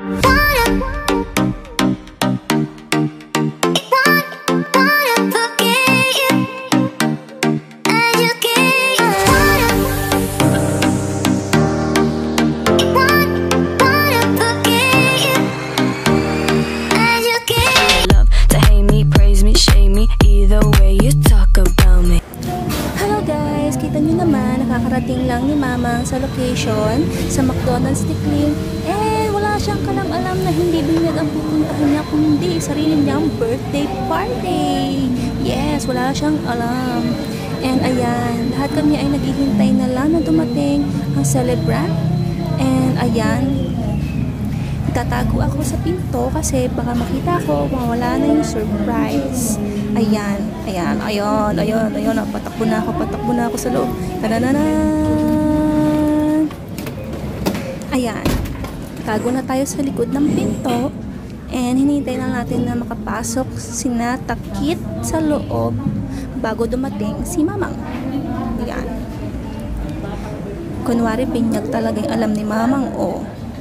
Nakakarating lang ni Mama sa location sa McDonald's Tikling, wala siyang kalam-alam na hindi binyag ang pupuntahan niya kundi sarili niyang birthday party. Yes, wala siyang alam. And ayan, lahat kami ay naghihintay na lang na dumating ang celebrant. And ayan, tatago ako sa pinto kasi baka makita ko mawala na yung surprise. Ayan, patakbo na ako sa loob. Tadananan! Ayan, tago na tayo sa likod ng pinto and hinihintay lang natin na makapasok sina Takit sa loob bago dumating si Mamang. Ayan. Kunwari binyag talaga yung alam ni Mamang, oh.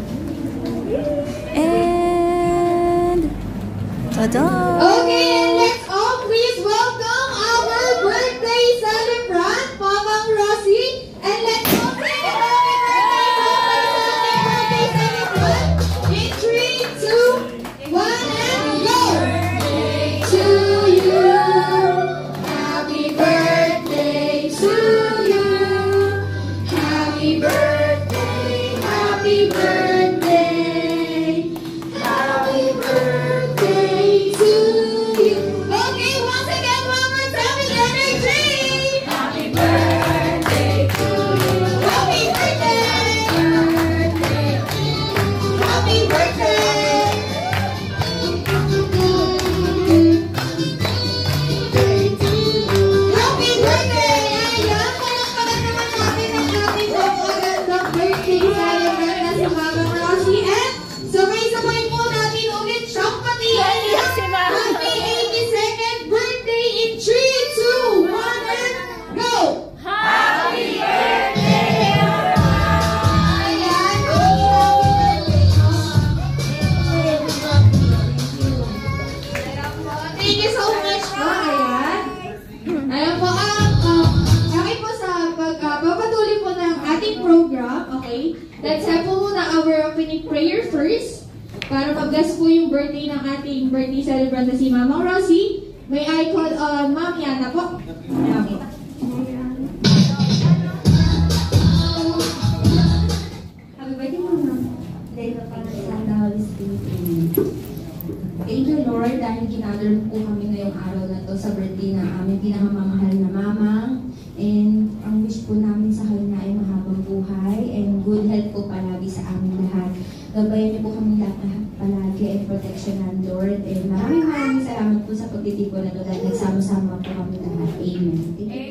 And tada! Okay, and let's all please welcome our birthday celebrant, Mamang Rosie, and let's all sing happy birthday celebrant in 3, 2, 1, and go! To you, happy birthday to you, happy birthday, happy birthday, happy birthday to you. Okay, once again, one more time with energy. Happy birthday to you. Happy birthday. Happy birthday. Happy birthday. Ayan, palakpakan naman natin ang ating magandang birthday celebrant na si Mamang Rosie. And sabay-sabay po natin ulit siyang patiin. Happy 82nd birthday in 3, 2, 1, and go! Happy birthday! Ayan, thank you so much po. Ayan. Ayan po, kami po sa pagpapatuloy po ng ating program, okay? Let's have po muna our opening prayer first para mag-bless po yung birthday ng ating birthday celebrant na si Mamang Rosie. May I call on Ma'am Yana po. Okay. Happy birthday, Mama. Thank you, Lord, dahil ginather po kami ngayong araw na to sa birthday ng aming pinakamamahal na mamang. And ang wish po namin sa kanya ay mahabang buhay and good health po palagi sa aming lahat. Gabayan niyo po kami lahat palagi and protection ng Lord. And maraming salamat po sa pagtitipon na to dahil nagsama-sama po kami lahat. Amen. Thank you.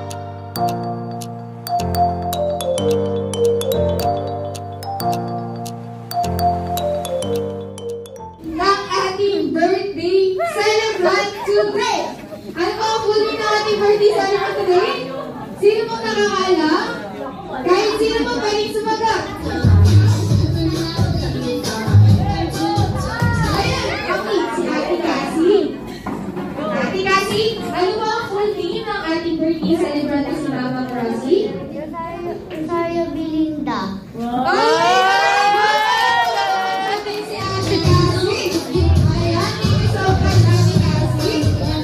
Ng ating birthday celebrant today. Ano po ang huli ng ating birthday celebrant today? Sino pong nakakaalam? Kahit sino pong pwedeng sumagot? Ayan, okay, si Ate Cassie. Ate Cassie, ano po ang full name ng ating birthday celebrant na si Mamang Rosie? Saya Belinda. Okay! Natin si Ate Cassie. Ayan, thank you so much, Ate Cassie.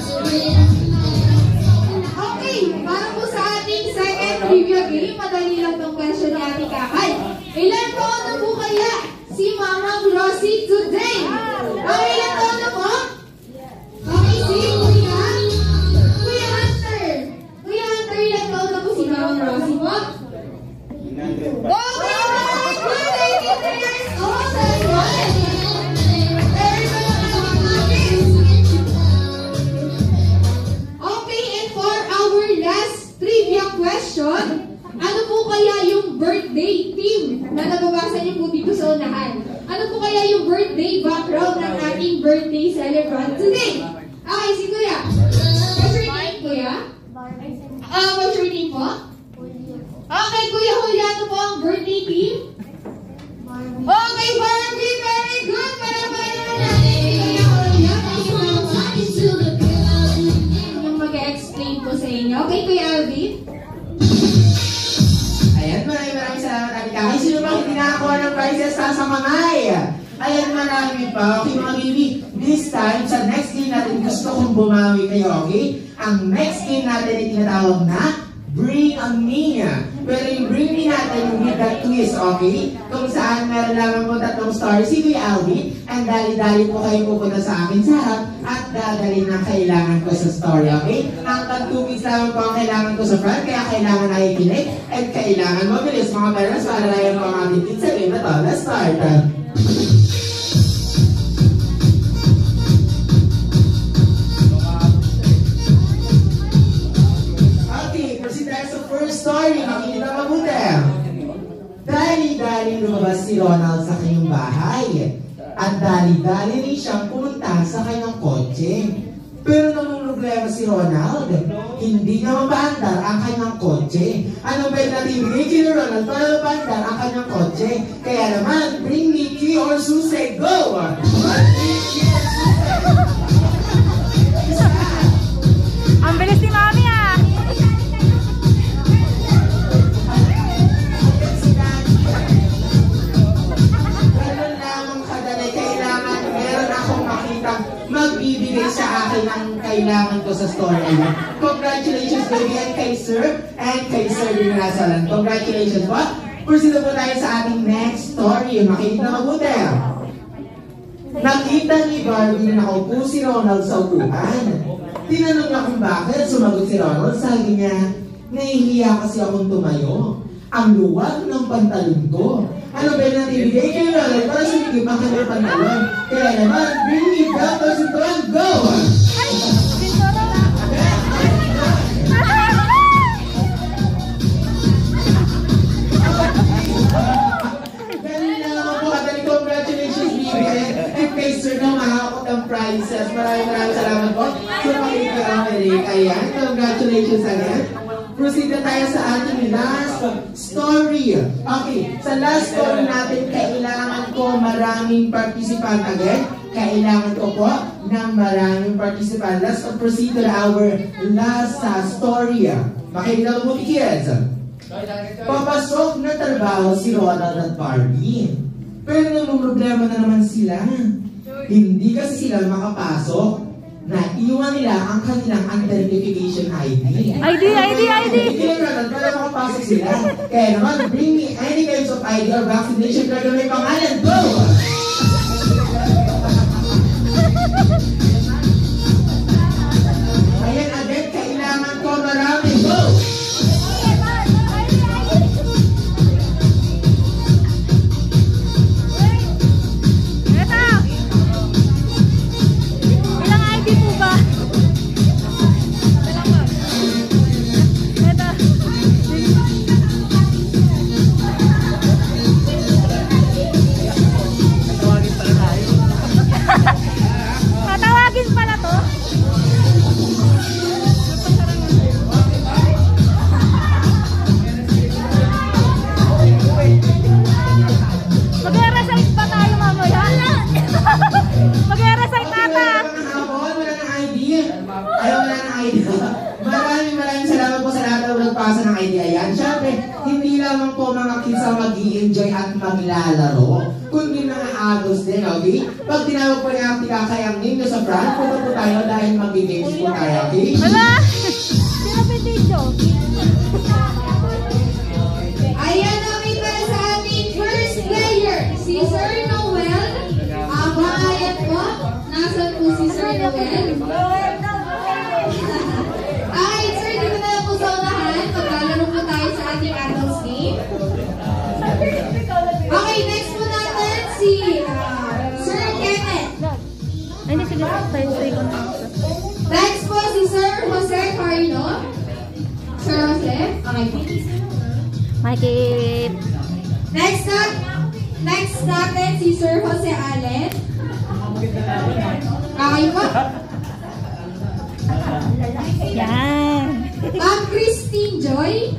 Okay, para po sa ating second trivia game, madali lang tong question ni Ate Kakay. Ilan taon na po kaya si Mamang Rosie today? Okay, ilan taon na po? Okay, si Kuya Hunter. Kuya Hunter, ilan taon na po si Mamang Rosie po? Okay, 183 years old. That's right. Very good. Okay, and for our last trivia question, ano po kaya yung birthday theme na nababasa niyo po dito sa unahan? Ano po kaya yung birthday background ng ating birthday celebrant today? Okay, si Kuya. What's your name, Kuya? What's your name po? Okay, Kuya Juliano po ang birthday theme. Okay, Barbie, very nagsasakamay. Ayan, marami pa. Okay, mga baby. This time, sa next game natin, gusto kong bumawi kayo, okay? Ang next game natin ay tinatawag na Bring a Me. Pero yung Bring Me natin with that twist, okay? Kung saan meron lamang po tatlong story si Kuya Alvin, and dali-dali po kayo pupunta sa akin sa harap at dadalhin ang kailangan ko sa story, okay? Hanggang 2 weeks lamang po ang kailangan ko sa front, kaya kailangan nakikinig at kailangan mabilis mga parents para layan po ang ating kids sa game na to. Let's start! Story, makikita mabuti. Dali-dali lumabas si Ronald sa kanyang bahay. At dali-dali rin siyang pumunta sa kanyang kotse. Pero nung problema si Ronald, hindi niya mapaandar ang kanyang kotse. Ano ba yung natinigay kay Ronald para mapaandar ang kanyang kotse? Kaya naman, bring Mickey or Susie, go! Ang bilis ni Mami ah! Magbibigay sa akin ang kailangan ko sa story. Congratulations baby and kay Sir din na nasa lang. Congratulations po. Proceed po tayo sa ating next story. Makikita mabuti. Nakita ni Barbie na nakaupo si Ronald sa upuan. Tinanong niya kung bakit. Sumagot si Ronald. Sabi niya, nahihiya kasi akong tumayo. Ang luwag ng pantalon ko. Ano ba yung natibigay kayo Ronald para sumigip ang kanyang pantalon? Kaya naman, bring me down to Sintuan, go! Ganun na naman po, Katali. Congratulations, baby. And kay Sir na mahakot ang prizes. Maraming salamat po. So, makikita ang Eric. Ayan, congratulations again. Proceed na tayo sa ating last story. Okay, sa last story natin, kailangan ko maraming participant again. Kailangan ko po ng maraming participant. Let's proceed to our last story. Makikita mo po, kids. Papasok na trabaho si Ronald at Barbie. Pero nung problema na naman sila. Hindi kasi sila makapasok. Naiwan nila ang kanilang identification ID. ID! Hindi na para makapasok sila. Kaya naman, bring me any kinds of ID or vaccination card na may pangalan. Go! Ayan, agad, kailangan ko marami. Go! Maraming salamat po sa lahat na nagpasa ng idea yan. Siyempre, hindi lamang po mga kids ang mag-i-enjoy at maglalaro, kundi mga adults din, okay? Pag tinawag po niya ang tikakayang ninyo sa front, punta po tayo dahil mag-games po tayo, okay? Hala! Pinapindito! Ayan na may para sa ating first player, si Sir Noel. Ayan po, nasan po si Sir Noel? Ay, sir, dito na lang po sa unahan. Maglalaro po tayo sa ating adults game. Okay, next po natin si Sir Kenneth. Ay, hindi, sige. Stay ko na. Next po si Sir Jose Carlo. Sir Jose, okay po. Mikey. Next natin si Sir Jose Allen. Okay po. Yan. Ma'am Christine Joy.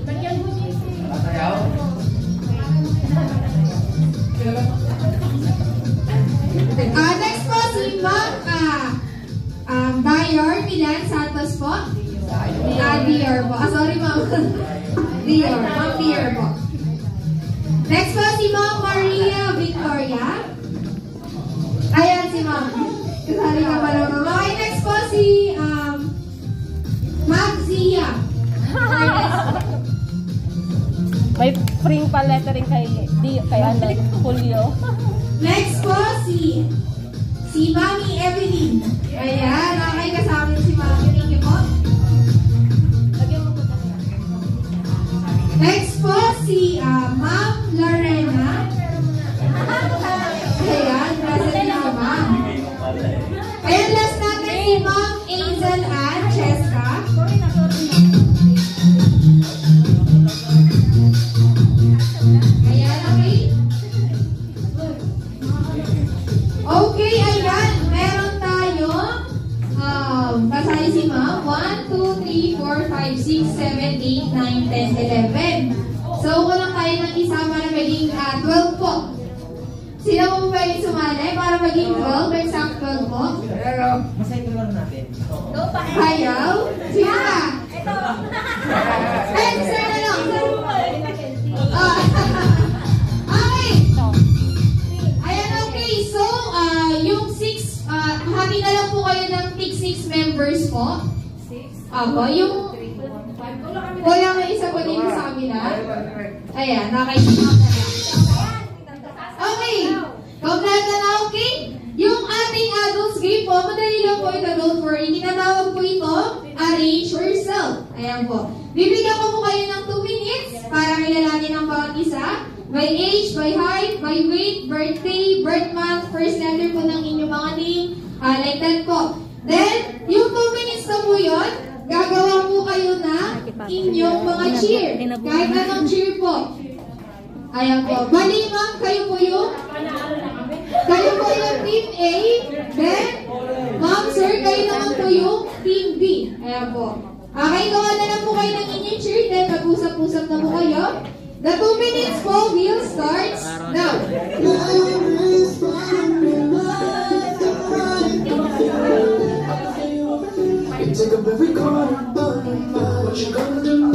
Next po si Ma'am Dior Milan Santos po. Dior po. Sorry Ma'am. Dior. Ma'am Dior po. Next po si Ma'am Maria Victor Gloria. Ayan si Ma'am. Kasali ka pala, Ma'am. Okay, next po si Ma'am Zia. May spring pa lettering kay Julio. Next po si Mami Evelyn. Ayan, okay kasama si Mami. Thank you po. Next po si Ma'am Lorena. Ayan, present na si Ma'am. Ayan, last natin si Ma'am Hazel Ann Cheska. Ayan, okay? Okay, ayan. Meron tayo kasali si Ma'am. 1, 2, 3, 4, 5, 6, 7, 8, 9, 10, 11. So, kulang tayo ng isa para maging 12 po. Sino po pwede sumali para maging 12? Exact 12 po. Masaya lang natin. Ayaw? Sino ka? Ay, sir na lang. Okay. Ayan, okay. So, yung 6, hati na lang po kayo ng 6 members po. Ako, yung wala may isa po dito sa kanila. Ayan, nakaisipag na lang. Okay. Complete na, okay? Yung ating adults game po, madali lang po ito, don't worry. Tinatawag po ito, arrange yourself. Ayan po. Bibigyan ko po kayo ng 2 minutes para kilalanin ang bawat isa. By age, by height, by weight, birthday, birth month, first letter po ng inyong mga name, like that po. Then, yung 2 minutes na po yun, gagawa po kayo na inyong mga cheer. Kahit anong cheer po. Ayan po. Bali, ma'am, kayo po yung team A. Then, ma'am, sir, kayo naman po yung team B. Ayan po. Okay, gawa na lang po kayo ng inyong cheer. Then, mag-usap-usap na po kayo. The 2 minutes po will start now. Take up every corner, what you gonna do?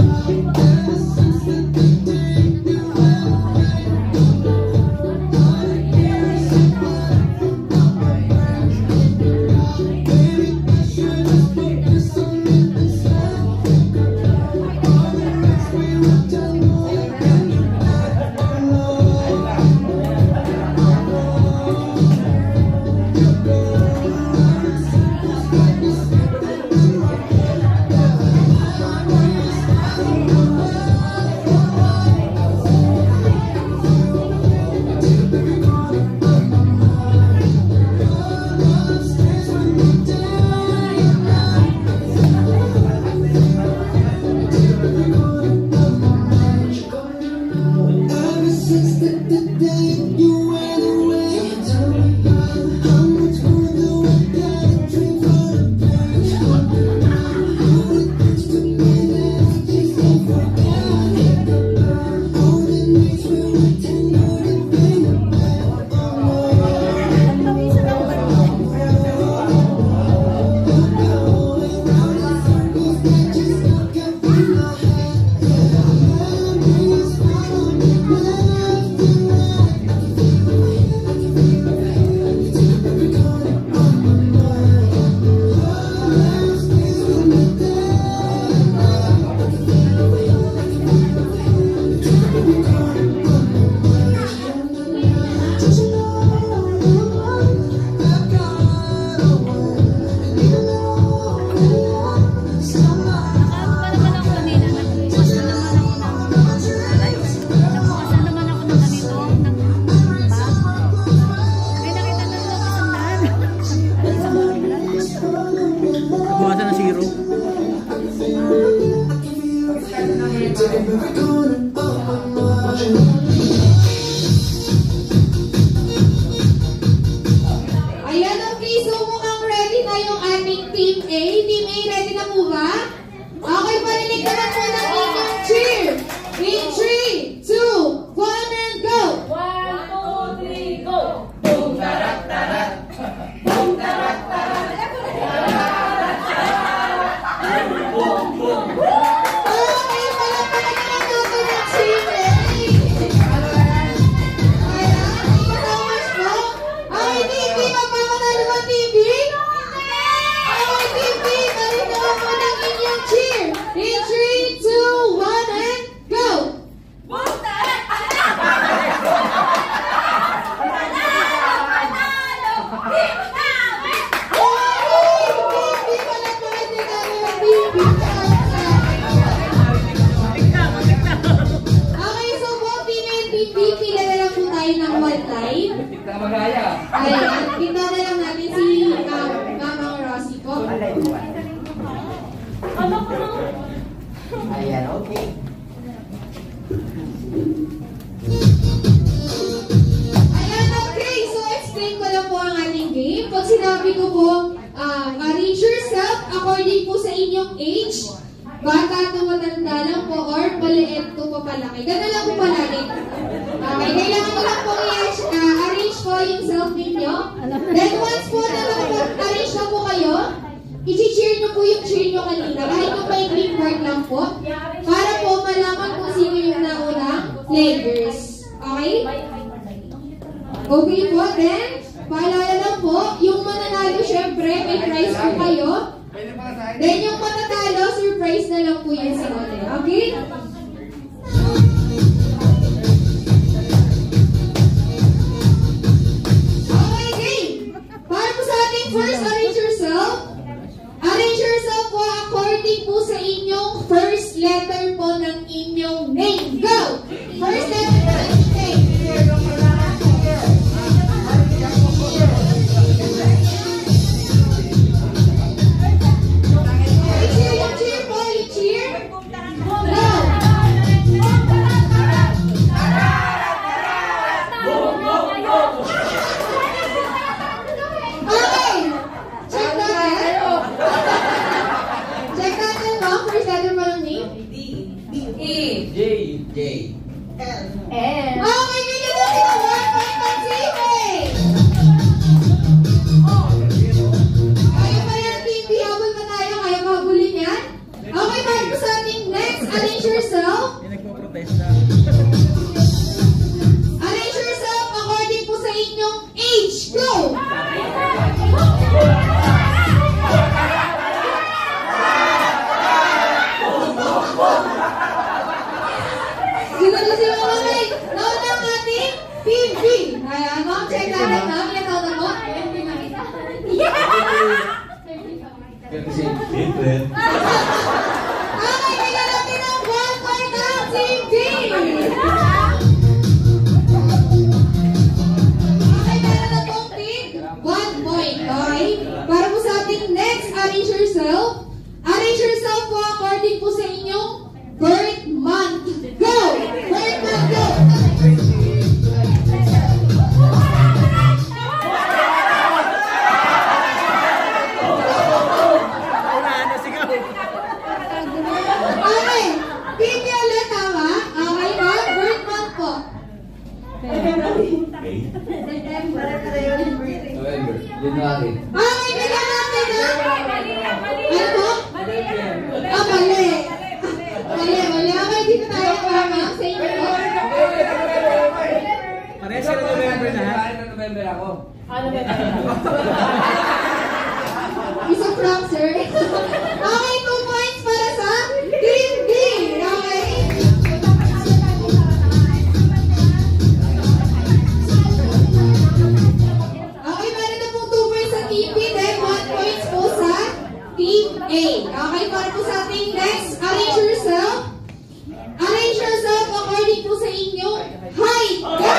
Ayan, okay. So mukhang ready na yung ating Team A. Team A, ready na po ba? Okay, parinig naman po ng inyong cheer. In 3, 2, 1, and go! 1, 2, 3, go! Boom, tarak, tarak! Boom, tarak, tarak! Boom, boom! Okay, palapalagan natin ang Team A. Ayan, kasama Ayan, pinta na lang natin si Mamang Rosie po. Ano ko na? Ayan, okay. Ayan, okay. So, explain ko lang po ang ating game. Pag sinabi ko po, arrange yourself according po sa inyong age. Bata to matanda lang po or maliit to papalaki. Ganun lang po palagi. Okay, kailangan ko lang po i-arrange po yung self ninyo. Then once po na arrange na po kayo, i-cheer nyo po yung cheer nyo kanina. Kahit yung maikling word lang po. Para po malaman kung sino yung naunang players. Okay? Okay po, then, paalala lang po, yung mananalo, syempre, may prize po kayo. Then, yung matatalo, surprise na lang po yun sa kanila. Okay? Okay, game! Para po sa ating first, arrange yourself. Arrange yourself po according po sa inyong first letter po ng inyong name. Go! First letter po ng name. I-cheer po, i-cheer. Go! Okay! Check natin. Check natin ba? First letter po ng name. J. Okay, bigyan natin ang 1 point ng Jamie! Kaya pa yan, Team B. Habol pa tayo. Kaya mahabulin yan. Okay, para po sa ating next, arrange yourself. Arrange yourself according po sa inyong age. Go! Sino na si Mama May? Nauna ang ating Team B. Ayan, ma'am, check natin, ma'am. Ilan taon na po? Okay, bigyan natin ang 1 point ng Team B. Okay, meron na pong team. 1 point, okay? Para po sa ating next, arrange yourself. Arrange yourself po according po sa inyong birth month. Go! Birth month, go! Okay, Team Violet, tama? Okay, ma'am, birth month po. January. Okay, bigyan natin na. Ano po? Ah, mali. Mali. Okay, dito tayo para ma'am. Sa inyo po. Parehas sila November na. November ako. Ano ba? Isang prompt, sir. Okay, 2 points para sa Team B. Okay? Okay, meron na pong 2 points sa Team B, then 1 points po sa Team A. Okay, para po sa ating next, arrange yourself. Arrange yourself according po sa inyong height. Go!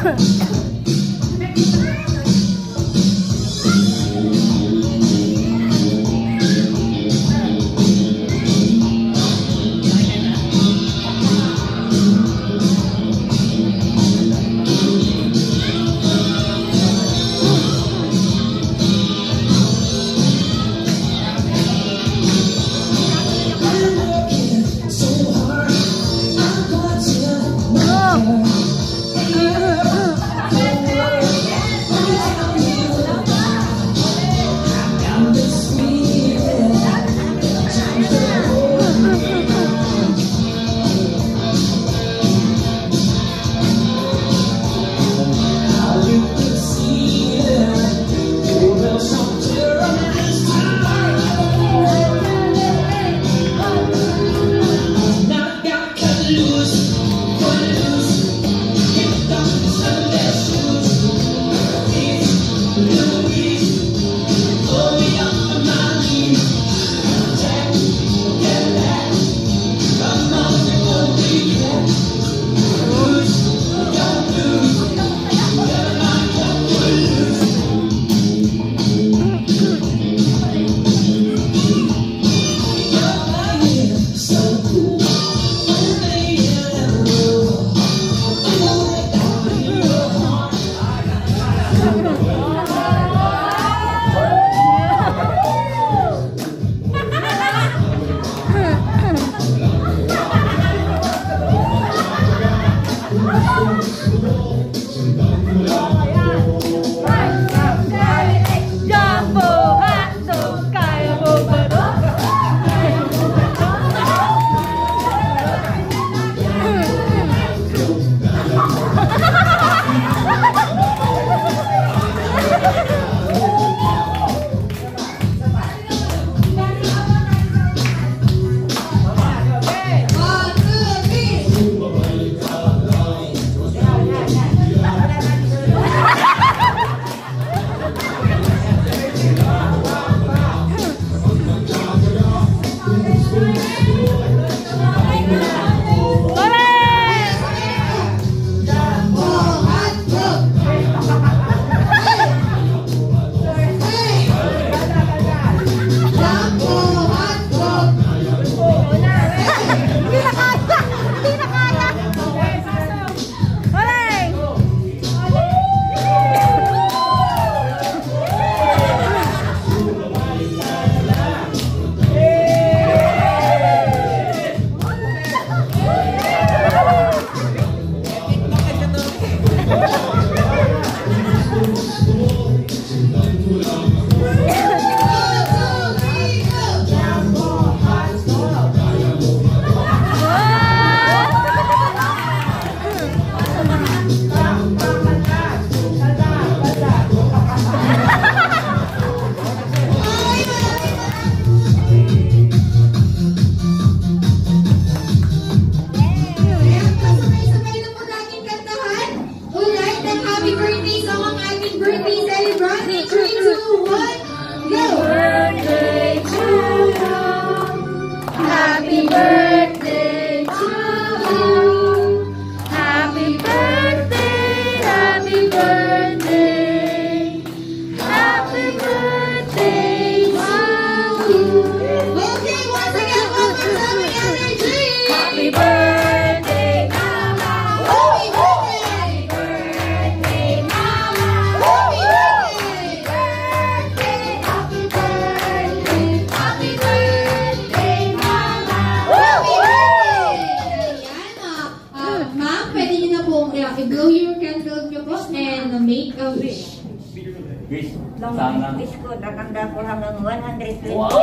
I-blow your candle nyo po and make a wish. Wish. Long Sana. wish ko, tatanda ko hanggang 120. Wow!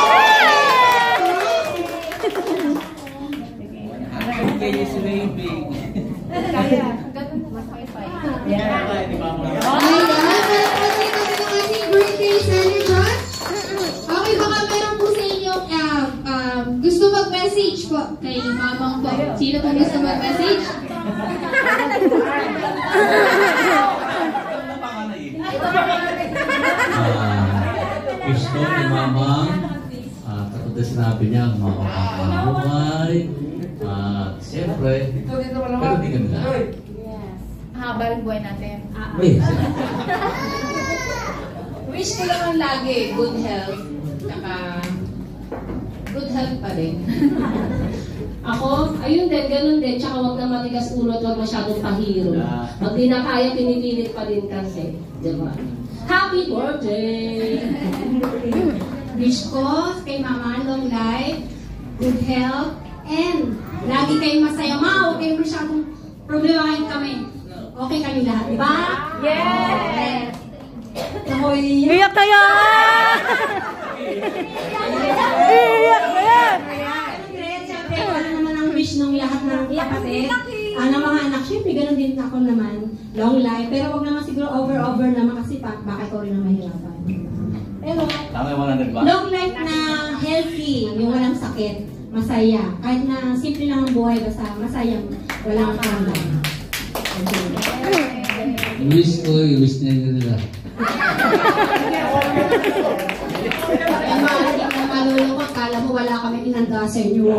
Yes, baby. Kaya, ganun mas wifi. Yeah. Di ba mo? Ayan, malapit natin ang ating birthday celebrant. Okay, baka meron po sa inyo gusto mag-message po kay mamang po. Sino po gusto mag-message? Gusto ni Mamang, katulad na sinabi niya, mabuhay, siyempre, pero di ganda. mahaba rin buhay natin. Uy, Wish ko lang lagi good health. Tsaka good health pa rin. Ako, ayun din, ganun din. Tsaka huwag na matigas ulo at huwag masyadong pahiro. Pag di na kaya, pinipilit pa din kasi. Diba? Happy birthday! Wish ko kay Mama, long life, good health, and lagi kayong masaya. Ma, huwag kayong masyadong problemahin kami. Okay kami lahat, di ba? Yes! Ako, iiyak. Iyak tayo! Iyak na yan! Siyempre, wala naman ang wish ng lahat ng kapatid. Ng mga anak, siyempre, ganun din ako naman. Long life. Pero wag naman siguro over naman kasi bakit ko rin na mahirapan. Pero, Tama yung 100 ba? long life na healthy, yung walang sakit, masaya. Kahit na simple lang ang buhay, basta masaya, walang kamay. wish ko, wish na nila. Ay, hindi ka malulungkot. Kala mo wala kami inanda sa inyo.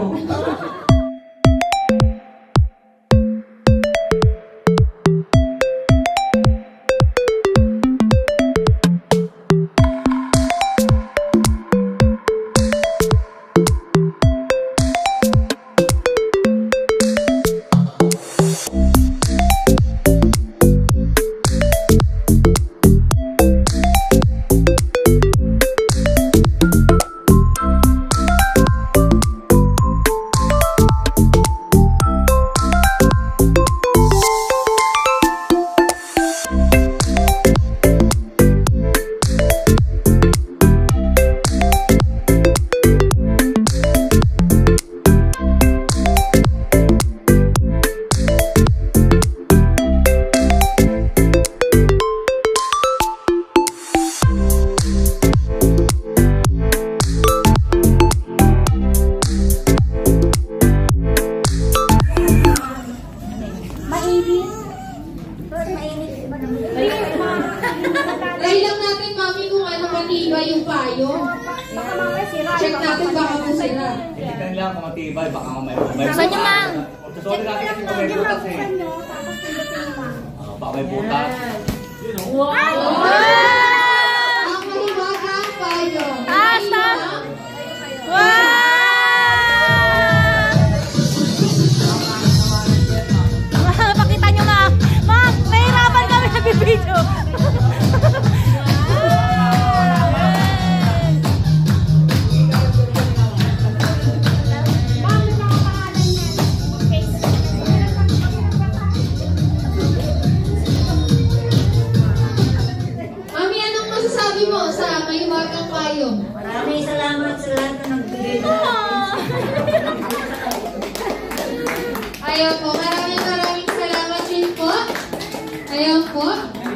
Try lang natin, Mami, kung ano matibay yung payo. Check natin baka masira. Tingnan lang kung matibay, baka may Saan niyo, Mang? Susulit natin kasi kung may butas eh. Baka may butas. Ang mahiwagang payo. Pakita nyo nga. Ma'am, nahirapan kami nag-video. Mami, anong masasabi mo sa mahiwagang payo? Maraming salamat sa lahat na nagbigay na. Ayaw po, maraming salamat din po. Ayaw po.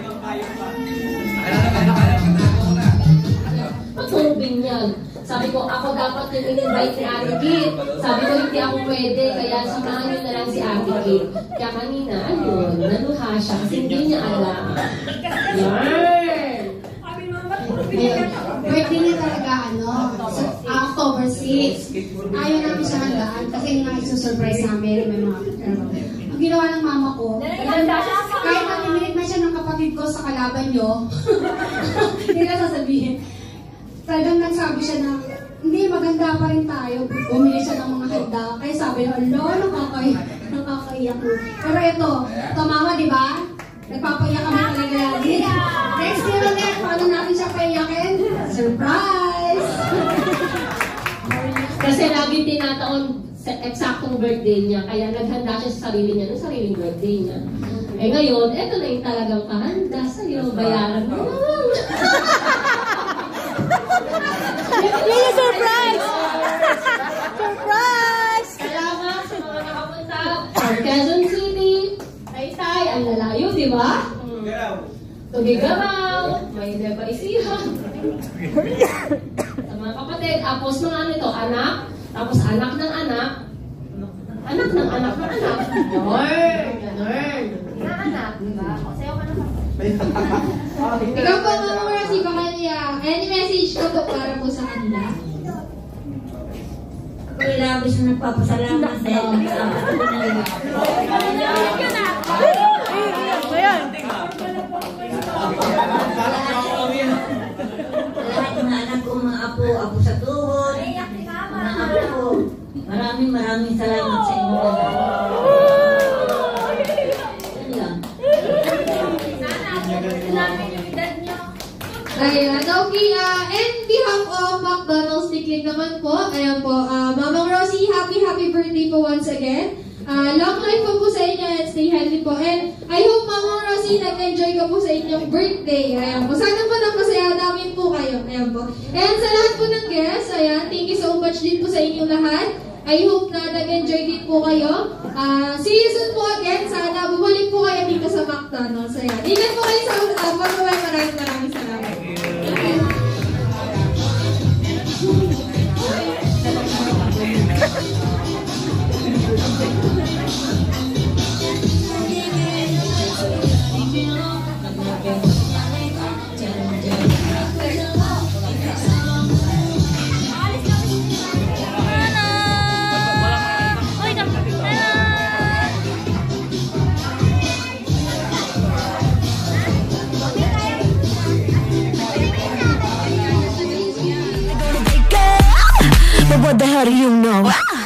Matubing yan. Sabi ko, ako dapat yung in-invite ni Ate Kit. Sabi ko, hindi ako pwede, kaya samahan niyo na lang si Ate Kit. Kaya kanina, ayun, naluha siya kasi hindi niya alam. Yan! Birthday niya talaga, October 6. Ayaw namin siya handaan kasi nga isusurprise namin. May mga ang ginawa ng mama ko, kahit matimilit na siya ng kapatid ko sa kalaban nyo, hindi na sasabihin. Talagang nagsabi siya na, hindi, maganda pa rin tayo. Bumili siya ng mga handa. Kaya sabi niya, nakakaiyak mo. Pero ito, mama, di ba? Nagpapaiyak kami talaga lagi. Next year ulit, paano natin siya paiyakin? Surprise! Kasi lagi tinataon sa eksaktong birthday niya, kaya naghanda siya sa sarili niya ng sariling birthday niya. Eh ngayon, eto na yung talagang kahanda sa'yo, bayaran mo. Yun surprise! Surprise! Salamat sa mga nakapunta sa Quezon City. Tay, ang lalayo, di ba? Tugigaraw, may Nueva Ecija. Sa mga kapatid, tapos mga ano ito, anak, tapos anak ng anak, anak ng anak ng anak. Ganun. Anak, diba? O, sayo ka naman. Ikaw po, Mama Mercy, baka any message ko po para po sa kanila? Ako labis na nagpapasalamat dahil Ayan. maraming salamat sa inyo lahat. Yan lang. Ayan, okay, and behalf of McDonald's Tikling naman po, ayan po, Mamang Rosie, happy birthday po once again. Long life po sa inyo and stay healthy po. And I hope, Mamang Rosie, nag-enjoy ka po sa inyong birthday. Ayan po, sana po napasaya namin po kayo. Ayan po. And sa lahat po ng guests, ayan, thank you so much din po sa inyong lahat. I hope na nag-enjoy din po kayo. See you soon po again. Sana bumalik po kayo dito sa McDonald's. Ayan. Ingat po kayo sa pag-uwi. Maraming salamat. What the hell do you know?